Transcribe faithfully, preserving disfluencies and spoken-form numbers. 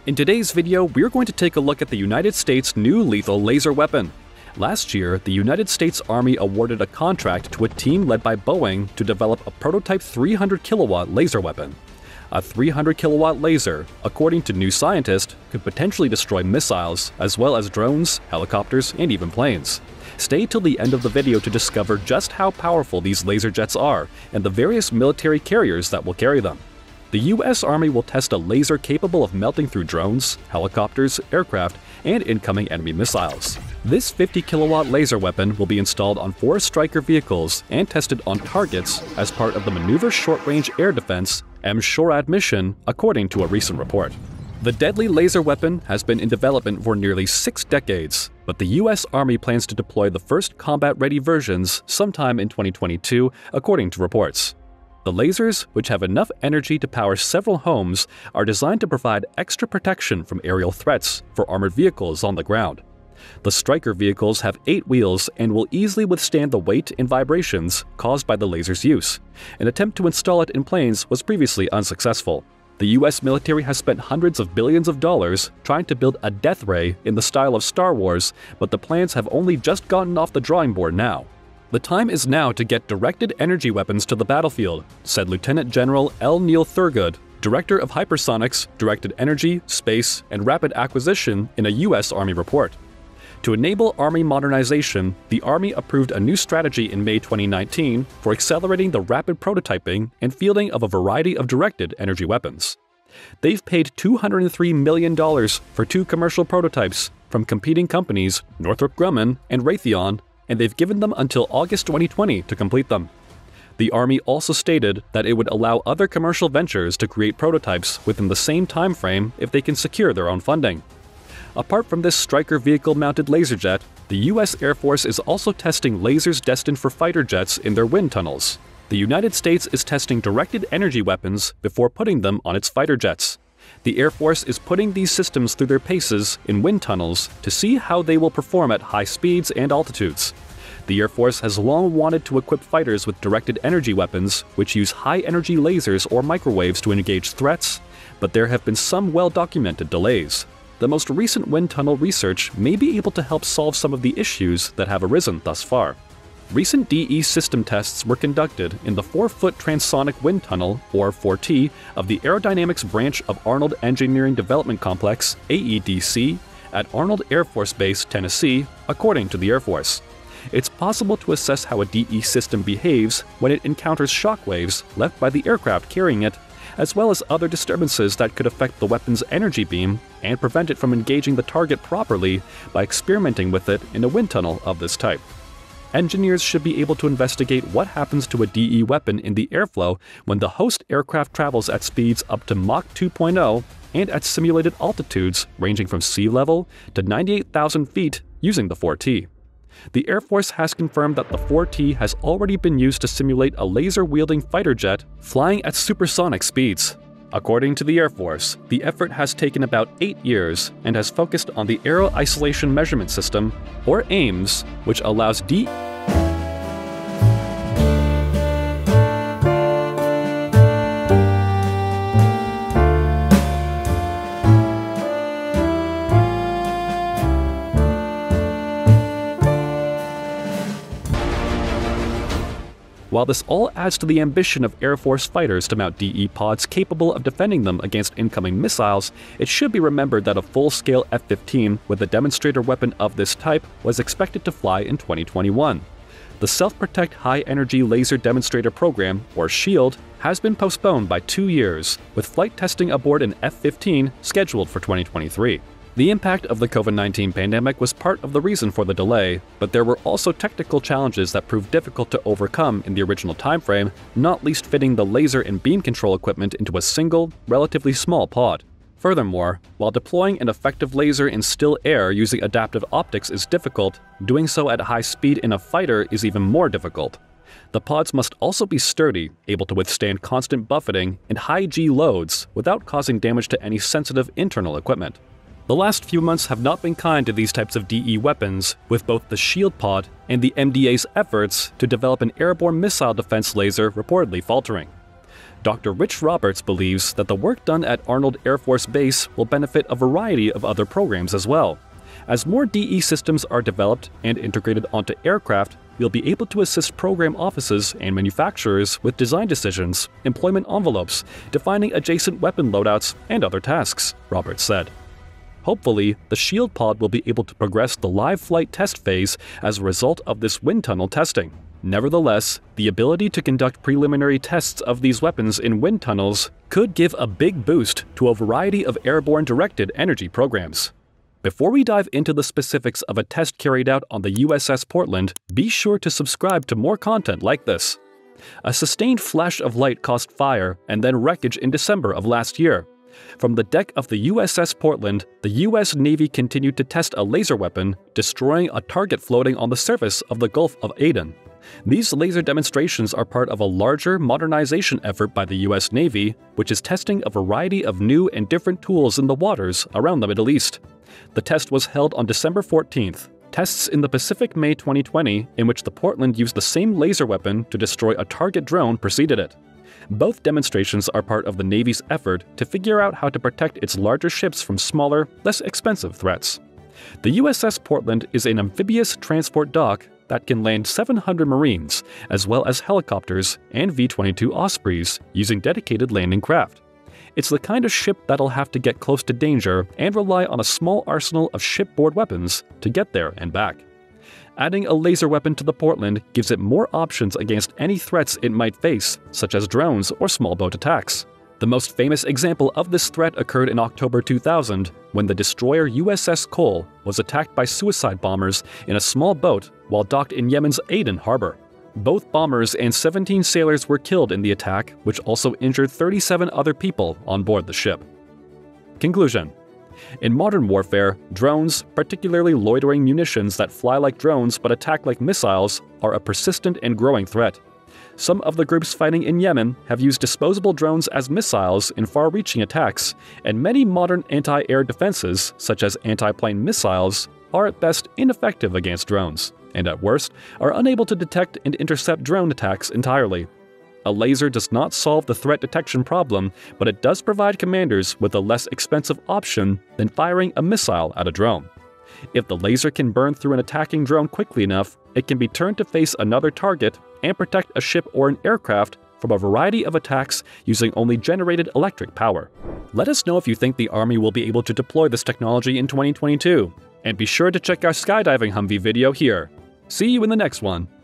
In today's video, we're going to take a look at the United States' new lethal laser weapon. Last year, the United States Army awarded a contract to a team led by Boeing to develop a prototype three hundred kilowatt laser weapon. A three hundred kilowatt laser, according to New Scientist, could potentially destroy missiles, as well as drones, helicopters, and even planes. Stay till the end of the video to discover just how powerful these laser jets are and the various military carriers that will carry them. The U S Army will test a laser capable of melting through drones, helicopters, aircraft, and incoming enemy missiles. This fifty kilowatt laser weapon will be installed on four Stryker vehicles and tested on targets as part of the Maneuver Short Range Air Defense M SHORAD mission, according to a recent report. The deadly laser weapon has been in development for nearly six decades, but the U S Army plans to deploy the first combat-ready versions sometime in twenty twenty-two, according to reports. The lasers, which have enough energy to power several homes, are designed to provide extra protection from aerial threats for armored vehicles on the ground. The Stryker vehicles have eight wheels and will easily withstand the weight and vibrations caused by the laser's use. An attempt to install it in planes was previously unsuccessful. The U S military has spent hundreds of billions of dollars trying to build a death ray in the style of Star Wars, but the plans have only just gotten off the drawing board now. The time is now to get directed energy weapons to the battlefield, said Lieutenant General L. Neil Thurgood, Director of Hypersonics, Directed Energy, Space, and Rapid Acquisition in a U S Army report. To enable Army modernization, the Army approved a new strategy in May twenty nineteen for accelerating the rapid prototyping and fielding of a variety of directed energy weapons. They've paid two hundred three million dollars for two commercial prototypes from competing companies Northrop Grumman and Raytheon, and they've given them until August twenty twenty to complete them. The Army also stated that it would allow other commercial ventures to create prototypes within the same time frame if they can secure their own funding. Apart from this Stryker vehicle-mounted laser jet, the U S Air Force is also testing lasers destined for fighter jets in their wind tunnels. The United States is testing directed energy weapons before putting them on its fighter jets. The Air Force is putting these systems through their paces in wind tunnels to see how they will perform at high speeds and altitudes. The Air Force has long wanted to equip fighters with directed energy weapons, which use high-energy lasers or microwaves to engage threats, but there have been some well-documented delays. The most recent wind tunnel research may be able to help solve some of the issues that have arisen thus far. Recent D E system tests were conducted in the four-foot transonic wind tunnel, or four T, of the Aerodynamics Branch of Arnold Engineering Development Complex, A E D C, at Arnold Air Force Base, Tennessee, according to the Air Force. It's possible to assess how a D E system behaves when it encounters shock waves left by the aircraft carrying it, as well as other disturbances that could affect the weapon's energy beam and prevent it from engaging the target properly by experimenting with it in a wind tunnel of this type. Engineers should be able to investigate what happens to a D E weapon in the airflow when the host aircraft travels at speeds up to Mach two point oh and at simulated altitudes ranging from sea level to ninety-eight thousand feet using the four T. The Air Force has confirmed that the four T has already been used to simulate a laser-wielding fighter jet flying at supersonic speeds. According to the Air Force, the effort has taken about eight years and has focused on the Aero Isolation Measurement System, or AIMS, which allows D While this all adds to the ambition of Air Force fighters to mount D E pods capable of defending them against incoming missiles, it should be remembered that a full-scale F fifteen with a demonstrator weapon of this type was expected to fly in twenty twenty-one. The Self-Protect High-Energy Laser Demonstrator Program, or SHIELD, has been postponed by two years, with flight testing aboard an F fifteen scheduled for twenty twenty-three. The impact of the COVID nineteen pandemic was part of the reason for the delay, but there were also technical challenges that proved difficult to overcome in the original timeframe, not least fitting the laser and beam control equipment into a single, relatively small pod. Furthermore, while deploying an effective laser in still air using adaptive optics is difficult, doing so at high speed in a fighter is even more difficult. The pods must also be sturdy, able to withstand constant buffeting and high G loads without causing damage to any sensitive internal equipment. The last few months have not been kind to these types of D E weapons, with both the SHIELD pod and the M D A's efforts to develop an airborne missile defense laser reportedly faltering. Doctor Rich Roberts believes that the work done at Arnold Air Force Base will benefit a variety of other programs as well. As more D E systems are developed and integrated onto aircraft, we'll be able to assist program offices and manufacturers with design decisions, employment envelopes, defining adjacent weapon loadouts, and other tasks, Roberts said. Hopefully, the SHIELD pod will be able to progress the live flight test phase as a result of this wind tunnel testing. Nevertheless, the ability to conduct preliminary tests of these weapons in wind tunnels could give a big boost to a variety of airborne directed energy programs. Before we dive into the specifics of a test carried out on the U S S Portland, be sure to subscribe to more content like this. A sustained flash of light caused fire and then wreckage in December of last year. From the deck of the U S S Portland, the U S Navy continued to test a laser weapon, destroying a target floating on the surface of the Gulf of Aden. These laser demonstrations are part of a larger modernization effort by the U S Navy, which is testing a variety of new and different tools in the waters around the Middle East. The test was held on December fourteenth. Tests in the Pacific May twenty twenty, in which the Portland used the same laser weapon to destroy a target drone, preceded it. Both demonstrations are part of the Navy's effort to figure out how to protect its larger ships from smaller, less expensive threats. The U S S Portland is an amphibious transport dock that can land seven hundred Marines, as well as helicopters and V twenty-two Ospreys, using dedicated landing craft. It's the kind of ship that'll have to get close to danger and rely on a small arsenal of shipboard weapons to get there and back. Adding a laser weapon to the Portland gives it more options against any threats it might face, such as drones or small boat attacks. The most famous example of this threat occurred in October two thousand, when the destroyer U S S Cole was attacked by suicide bombers in a small boat while docked in Yemen's Aden harbor. Both bombers and seventeen sailors were killed in the attack, which also injured thirty-seven other people on board the ship. Conclusion: in modern warfare, drones, particularly loitering munitions that fly like drones but attack like missiles, are a persistent and growing threat. Some of the groups fighting in Yemen have used disposable drones as missiles in far-reaching attacks, and many modern anti-air defenses, such as anti-plane missiles, are at best ineffective against drones, and at worst, are unable to detect and intercept drone attacks entirely. A laser does not solve the threat detection problem, but it does provide commanders with a less expensive option than firing a missile at a drone. If the laser can burn through an attacking drone quickly enough, it can be turned to face another target and protect a ship or an aircraft from a variety of attacks using only generated electric power. Let us know if you think the Army will be able to deploy this technology in twenty twenty-two. And be sure to check our skydiving Humvee video here. See you in the next one!